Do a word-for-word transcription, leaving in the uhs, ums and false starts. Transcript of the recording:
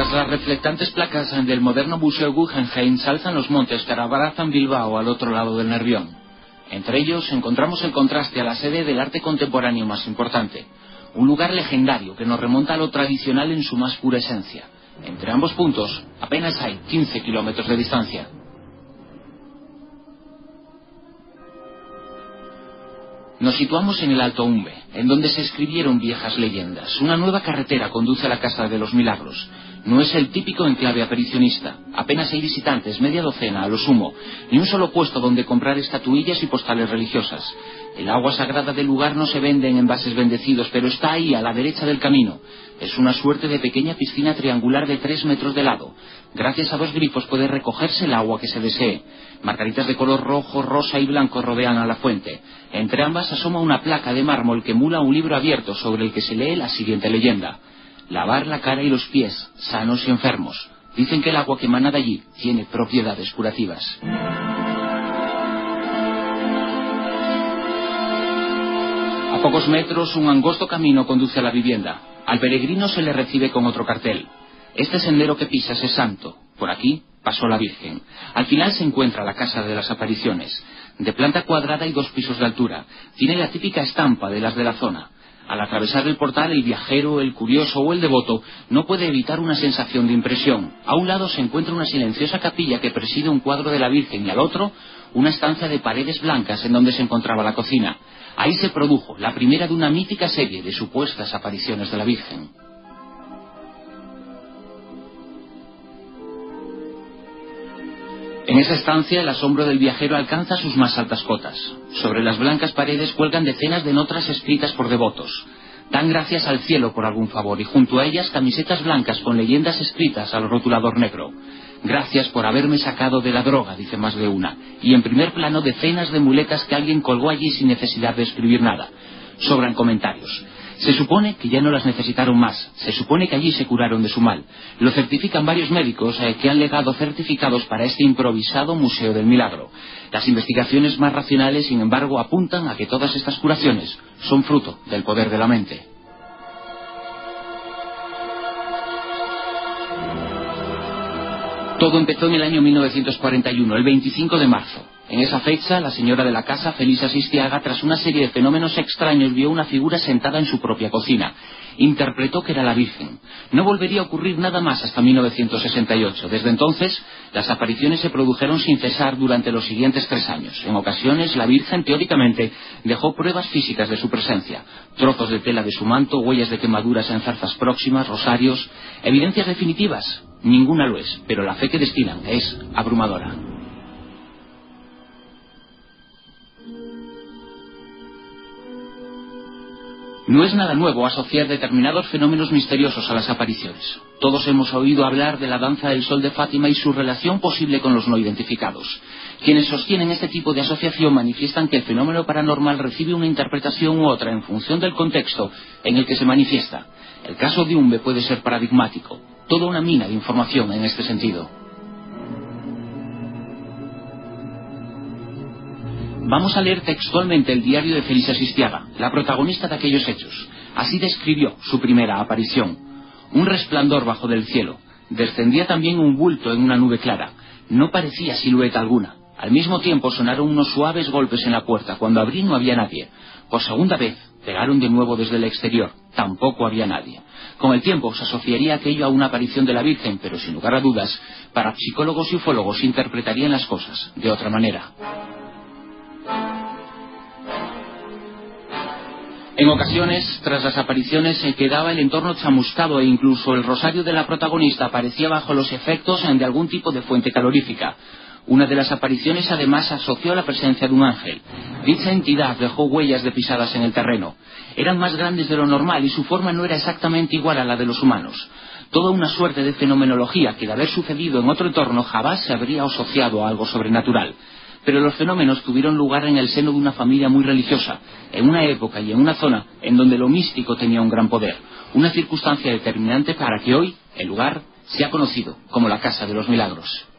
Tras las reflectantes placas del moderno Museo Guggenheim se alzan los montes que abrazan Bilbao al otro lado del Nervión. Entre ellos encontramos el contraste a la sede del arte contemporáneo más importante, un lugar legendario que nos remonta a lo tradicional en su más pura esencia. Entre ambos puntos apenas hay quince kilómetros de distancia. Nos situamos en el Alto Umbe, en donde se escribieron viejas leyendas. Una nueva carretera conduce a la Casa de los Milagros. No es el típico enclave aparicionista. Apenas hay visitantes, media docena a lo sumo, ni un solo puesto donde comprar estatuillas y postales religiosas. El agua sagrada del lugar no se vende en envases bendecidos, pero está ahí, a la derecha del camino. Es una suerte de pequeña piscina triangular de tres metros de lado. Gracias a dos grifos puede recogerse el agua que se desee. Margaritas de color rojo, rosa y blanco rodean a la fuente. Entre ambas asoma una placa de mármol que emula un libro abierto sobre el que se lee la siguiente leyenda: lavar la cara y los pies, sanos y enfermos. Dicen que el agua que emana de allí tiene propiedades curativas. A pocos metros, un angosto camino conduce a la vivienda. Al peregrino se le recibe con otro cartel: este sendero que pisas es santo. Por aquí pasó la Virgen. Al final se encuentra la Casa de las Apariciones, de planta cuadrada y dos pisos de altura. Tiene la típica estampa de las de la zona. Al atravesar el portal, el viajero, el curioso o el devoto no puede evitar una sensación de impresión. A un lado se encuentra una silenciosa capilla que preside un cuadro de la Virgen y al otro una estancia de paredes blancas en donde se encontraba la cocina. Ahí se produjo la primera de una mítica serie de supuestas apariciones de la Virgen. En esa estancia el asombro del viajero alcanza sus más altas cotas. Sobre las blancas paredes cuelgan decenas de notas escritas por devotos. Dan gracias al cielo por algún favor y junto a ellas camisetas blancas con leyendas escritas al rotulador negro. Gracias por haberme sacado de la droga, dice más de una. Y en primer plano decenas de muletas que alguien colgó allí sin necesidad de escribir nada. Sobran comentarios. Se supone que ya no las necesitaron más. Se supone que allí se curaron de su mal. Lo certifican varios médicos eh, que han legado certificados para este improvisado Museo del Milagro. Las investigaciones más racionales, sin embargo, apuntan a que todas estas curaciones son fruto del poder de la mente. Todo empezó en el año mil novecientos cuarenta y uno, el veinticinco de marzo. En esa fecha, la señora de la casa, Felisa Asistiaga, tras una serie de fenómenos extraños, vio una figura sentada en su propia cocina. Interpretó que era la Virgen. No volvería a ocurrir nada más hasta mil novecientos sesenta y ocho. Desde entonces, las apariciones se produjeron sin cesar durante los siguientes tres años. En ocasiones, la Virgen, teóricamente, dejó pruebas físicas de su presencia. Trozos de tela de su manto, huellas de quemaduras en zarzas próximas, rosarios. ¿Evidencias definitivas? Ninguna lo es, pero la fe que destilan es abrumadora. No es nada nuevo asociar determinados fenómenos misteriosos a las apariciones. Todos hemos oído hablar de la danza del sol de Fátima y su relación posible con los no identificados. Quienes sostienen este tipo de asociación manifiestan que el fenómeno paranormal recibe una interpretación u otra en función del contexto en el que se manifiesta. El caso de Umbe puede ser paradigmático. Toda una mina de información en este sentido. Vamos a leer textualmente el diario de Felisa Asistiaga, la protagonista de aquellos hechos. Así describió su primera aparición. Un resplandor bajo del cielo. Descendía también un bulto en una nube clara. No parecía silueta alguna. Al mismo tiempo sonaron unos suaves golpes en la puerta. Cuando abrí no había nadie. Por segunda vez pegaron de nuevo desde el exterior. Tampoco había nadie. Con el tiempo se asociaría aquello a una aparición de la Virgen, pero sin lugar a dudas, para psicólogos y ufólogos interpretarían las cosas de otra manera. En ocasiones, tras las apariciones, se quedaba el entorno chamuscado e incluso el rosario de la protagonista aparecía bajo los efectos de algún tipo de fuente calorífica. Una de las apariciones además asoció la presencia de un ángel. Dicha entidad dejó huellas de pisadas en el terreno. Eran más grandes de lo normal y su forma no era exactamente igual a la de los humanos. Toda una suerte de fenomenología que de haber sucedido en otro entorno jamás se habría asociado a algo sobrenatural. Pero los fenómenos tuvieron lugar en el seno de una familia muy religiosa, en una época y en una zona en donde lo místico tenía un gran poder, una circunstancia determinante para que hoy el lugar sea conocido como la Casa de los Milagros.